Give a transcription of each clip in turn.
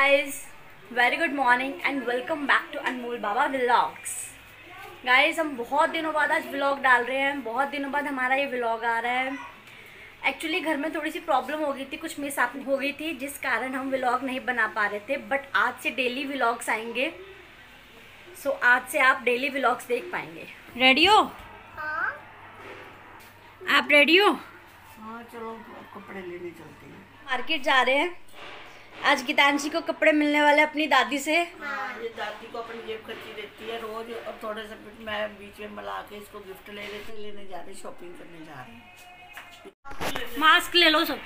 guys, very good morning and welcome back to Anmol Baba vlogs. Guys हम बहुत दिनों बाद आज व्लॉग डाल रहे हैं। बहुत दिनों बाद हमारा ये व्लॉग आ रहा है। एक्चुअली घर में थोड़ी सी प्रॉब्लम हो गई थी, कुछ मिस हो गई थी, जिस कारण हम व्लॉग नहीं बना पा रहे थे। बट आज से डेली व्लॉग्स आएंगे। सो आज से आप डेली व्लॉग्स देख पाएंगे। रेडी हो? हाँ। आप रेडी हो? हाँ चलो कपड़े लेने चलते हैं। मार्केट जा रहे हैं। आज गीतांशी को कपड़े मिलने वाले अपनी दादी से। हाँ, ये दादी को अपनी जेब खर्ची देती है रोज, और थोड़े से मैं बीच में मिला के इसको गिफ्ट लेने जा रहे, शॉपिंग करने जा रहे हैं। मास्क ले लो सब।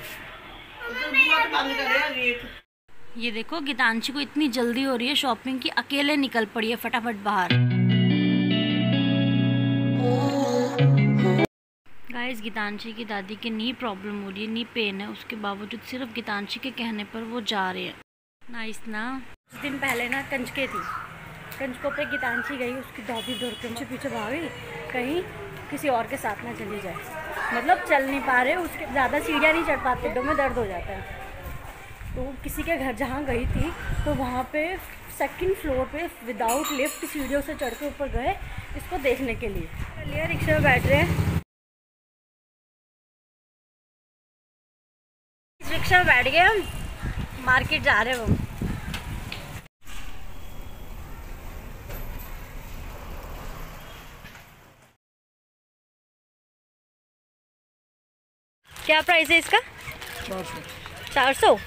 बंद करें गेट। ये देखो गीतांशी को इतनी जल्दी हो रही है शॉपिंग की, अकेले निकल पड़ी है फटाफट बाहर। गाइस गीतांशी की दादी की नी प्रॉब्लम हो रही है, नी पेन है। उसके बावजूद सिर्फ गीतांशी के कहने पर वो जा रहे हैं। नाइस ना। कुछ दिन पहले ना कंचके थी, कंचकों पे गीतांशी गई, उसकी दादी दौड़ के पीछे भागी, कहीं किसी और के साथ ना चली जाए। मतलब चल नहीं पा रहे, उसके ज़्यादा सीढ़ियाँ नहीं चढ़ पाते, पेटों में दर्द हो जाता है। तो किसी के घर जहाँ गई थी तो वहाँ पे सेकंड फ्लोर पे विदाउट लिफ्ट सीढ़ियों से चढ़ के ऊपर गए इसको देखने के लिए। चलिए रिक्शा में बैठ रहे हैं, रिक्शा में बैठ गए हम, मार्केट जा रहे हैं हम। क्या प्राइस है इसका? 400।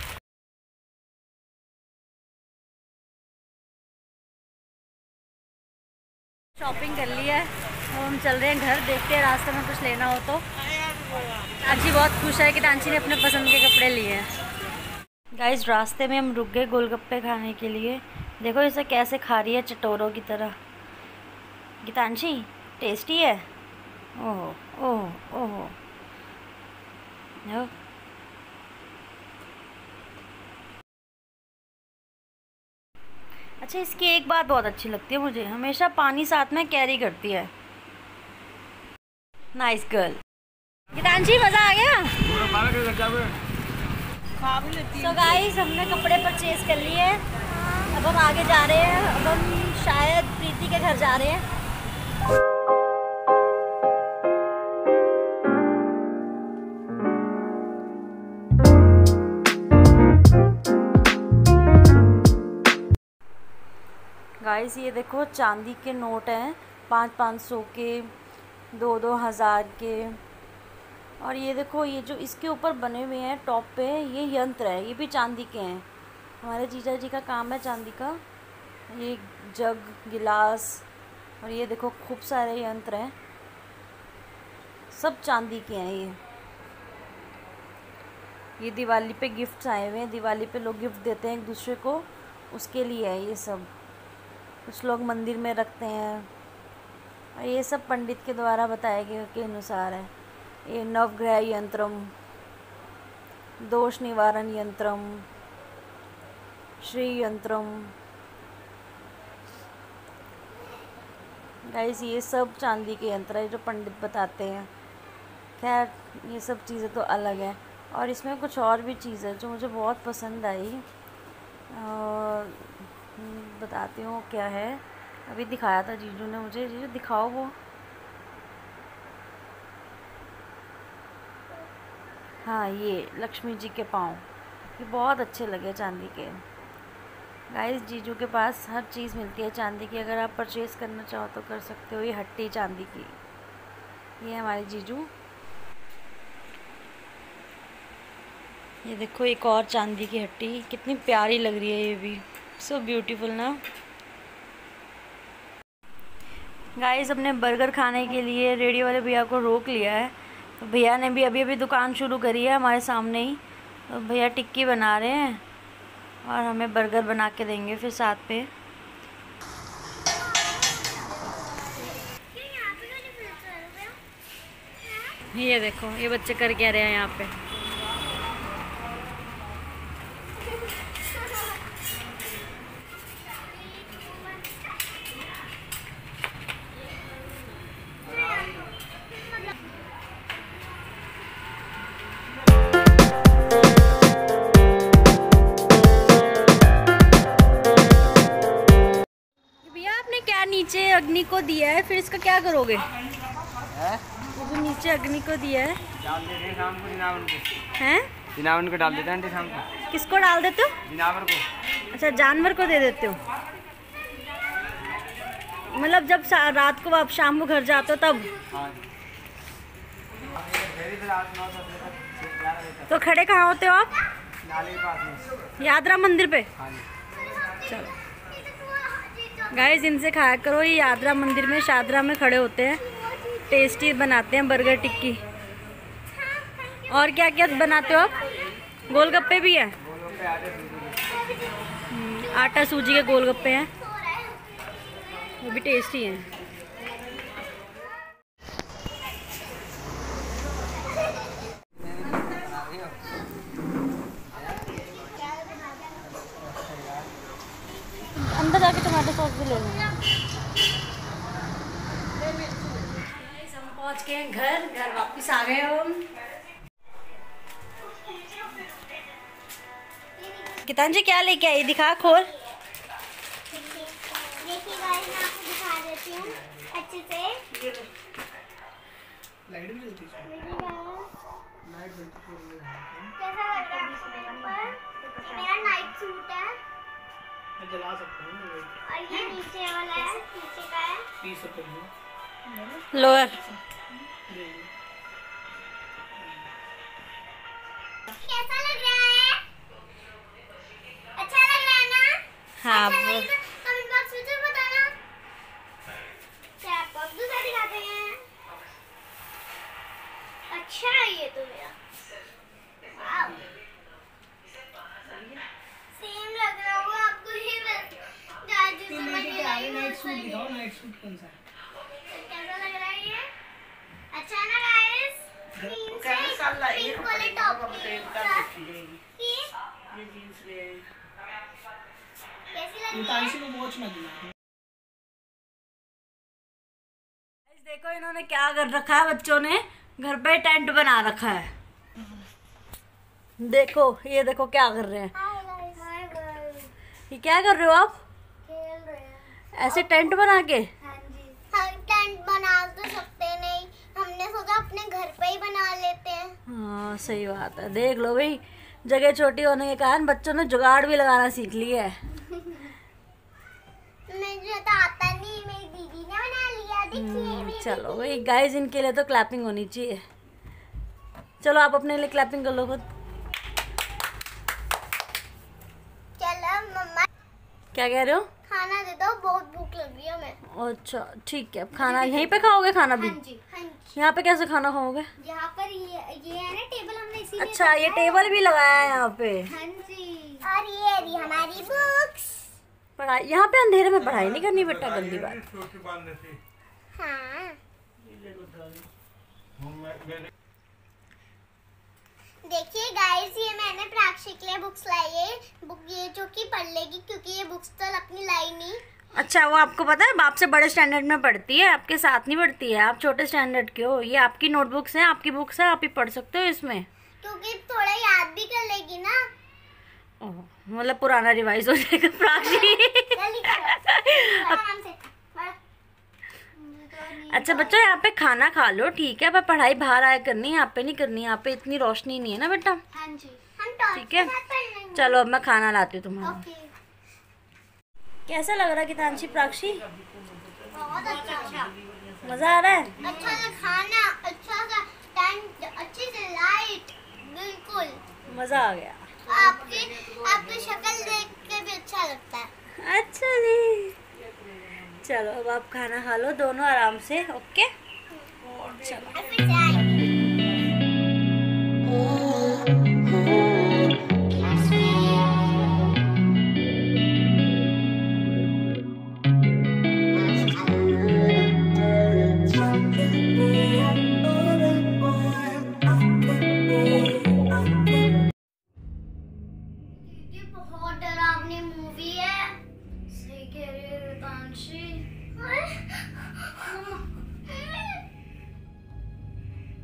शॉपिंग कर ली है, तो हम चल रहे हैं घर। देखते हैं रास्ते में कुछ लेना हो तो। आजी बहुत खुश है कि गीतांशी ने अपने पसंद के कपड़े लिए हैं। गाइस रास्ते में हम रुक गए गोलगप्पे खाने के लिए। देखो इसे कैसे खा रही है चटोरों की तरह। गीतांशी टेस्टी है। ओहो ओहो ओहो। अच्छा इसकी एक बात बहुत अच्छी लगती है मुझे, हमेशा पानी साथ में कैरी करती है। Nice girl. गीतांशी मज़ा आ गया? सो गाइस हमने कपड़े परचेज कर लिए हैं। अब हम आगे जा रहे हैं। अब हम शायद प्रीति के घर जा रहे हैं। गाइस ये देखो चांदी के नोट हैं, 500 के, 2-2 हज़ार के। और ये देखो ये जो इसके ऊपर बने हुए हैं टॉप पे, ये यंत्र है, ये भी चांदी के हैं। हमारे जीजा जी का काम है चांदी का। ये जग, गिलास, और ये देखो खूब सारे यंत्र हैं, सब चांदी के हैं। ये दिवाली पे गिफ्ट्स आए हुए हैं। दिवाली पे लोग गिफ्ट देते हैं एक दूसरे को, उसके लिए है ये सब। कुछ लोग मंदिर में रखते हैं, और ये सब पंडित के द्वारा बताए गए के अनुसार है। ये नवग्रह यंत्रम, दोष निवारण यंत्रम, श्री यंत्रम। गाइस ये सब चांदी के यंत्र है जो पंडित बताते हैं। खैर ये सब चीज़ें तो अलग है। और इसमें कुछ और भी चीज़ है जो मुझे बहुत पसंद आई, बताती हूँ क्या है। अभी दिखाया था जीजू ने मुझे। जीजू दिखाओ वो। हाँ ये लक्ष्मी जी के पाँव, ये बहुत अच्छे लगे चांदी के। गाइस जीजू के पास हर चीज़ मिलती है चांदी की, अगर आप परचेज़ करना चाहो तो कर सकते हो। ये हट्टी चांदी की, ये है हमारे जीजू। ये देखो एक और चांदी की हट्टी, कितनी प्यारी लग रही है ये भी, सो ब्यूटीफुल ना। गाइस हमने बर्गर खाने के लिए रेडी वाले भैया को रोक लिया है। तो भैया ने भी अभी दुकान शुरू करी है हमारे सामने ही। तो भैया टिक्की बना रहे हैं और हमें बर्गर बना के देंगे फिर साथ पे। ये देखो ये बच्चे कर क्या रहे हैं यहाँ पे। नीचे अग्नि को दिया है, फिर इसका क्या करोगे? है? जो नीचे अग्नि को दिया है डाल देते हैं शाम को, जिनावर को। हैं? जिनावर को डाल देते हैं आंटी शाम को। किसको डाल देते हो? जिनावर को। अच्छा, जानवर को दे देते हो। मतलब जब रात को आप शाम को घर जाते हो तब? हाँ जी। तो खड़े कहाँ होते हो आप? नाले के पास में। यादरा मंदिर पे? हाँ जी। चलो गाइस, इनसे खाया करो। ये यादरा मंदिर में, शादरा में खड़े होते हैं, टेस्टी बनाते हैं बर्गर टिक्की। और क्या क्या बनाते हो आप? गोलगप्पे भी है? आटा सूजी के गोलगप्पे हैं, वो भी टेस्टी हैं। अंदर जाके टमाटो सॉस भी ले लेंगे। हम पहुंच गए हैं घर वापस आ गए हम। गीतांजलि क्या लेके आई? दिखा, खोल। देखिए गाइस, मैं आपको दिखा देती हूँ अच्छे से। लाइट भी जलती है। लाइट जलती है। कैसा लग रहा है आपको मेरे ऊपर? ये मेरा नाइट सूट है मैं जला सकता हूँ। और ये नीचे वाला है, नीचे का है। 30 रुपए में लोअर। कैसा लग रहा है? अच्छा लग रहा है ना? हाँ, अच्छा लगे तो कमेंट बॉक्स में जरूर बताना। क्या आपको अब दूसरा दिखाते हैं? अच्छा है ये तो मेरा। वाव, सेम लग रहा होगा आपको ही। जाजू समझ में आई नाइट सूट दिखाओ। नाइट सूट कौन सा है? कैसा लग रहा है ये? अच्छा ना गाइस? पिंक वाले टॉप की ये जींस ले कैसी लग रही है? ताइशी को वॉच ना दिला। देखो इन्होंने क्या कर रखा है, बच्चों ने घर पे टेंट बना रखा है। देखो, ये देखो क्या कर रहे हैं। हाय गाइस, ये क्या कर रहे हो आप? खेल रहे हैं। ऐसे टेंट बना के? हाँ जी, हम टेंट बना तो सकते नहीं, हमने सोचा अपने घर पे ही बना लेते हैं। हाँ, सही बात है। देख लो भाई, जगह छोटी होने के कारण बच्चों ने जुगाड़ भी लगाना सीख लिया है। मुझे तो आता नहीं, मेरी दीदी ने बना लिया। देखिए मेरी चलो भाई गाइस, इनके लिए तो क्लैपिंग होनी चाहिए। चलो आप अपने लिए क्लैपिंग कर लो खुद। चलो मम्मा, क्या कह रहे हो? खाना दे दो, बहुत भूख लगी है हमें। अच्छा ठीक है, अब खाना यहीं पे खाओगे? खाना भी हाँ जी, हाँ जी। यहाँ पे कैसे खाना खाओगे? यहाँ पर ये है ना टेबल, हमने इसीलिए अच्छा, ये टेबल भी लगाया है यहाँ पे। हाँ जी। और ये रही हमारी बुक्स। पढ़ाई यहाँ पे अंधेरे में पढ़ाई नहीं करनी बेटा, गंदी बात। हाँ, देखिए गाइस, ये मैंने प्राक्षी के लिए बुक्स लाई है। बुक ये जो कि पढ़ लेगी, क्योंकि ये बुक्स तो अपनी लाई नहीं। अच्छा, वो आपको पता है बाप से बड़े स्टैंडर्ड में पढ़ती है, आपके साथ नहीं पढ़ती है। आप छोटे स्टैंडर्ड के हो। ये आपकी नोटबुक्स हैं, आपकी बुक्स है, आप ही पढ़ सकते हो इसमें। क्योंकि थोड़ा याद भी कर लेगी ना। ओह, मतलब पुराना रिवाइज हो जाएगा प्राक्षी। जल्दी करो, आराम से पढ़। अच्छा बच्चों, यहाँ पे खाना खा लो, ठीक है, पर पढ़ाई बाहर आया करनी है, यहाँ पे नहीं करनी। यहाँ पे इतनी रोशनी नहीं है ना बेटा। हाँ जी, हम टॉर्च ठीक है, के साथ पढ़ लेंगे। चलो अब मैं खाना लाती हूँ तुम्हारा। ओके, कैसा लग रहा है गीतांशी, प्राक्षी? बहुत अच्छा। मजा आ रहा है? अच्छा सा खाना, अच्छा सा टेंट, अच्छी से लाइट, बिल्कुल मजा आ गया। आपकी शक्ल देख के भी अच्छा लगता है। अच्छा जी, चलो अब आप खाना खा लो दोनों आराम से। ओके, चलो। फिर से आएंगे। बहुत डरावनी मूवी है। सही कह रही है रितांशी।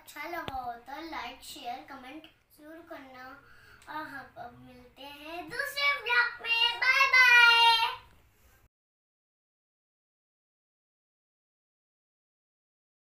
अच्छा लगा हो तो लाइक शेयर कमेंट जरूर करना। और हम अब मिलते हैं दूसरे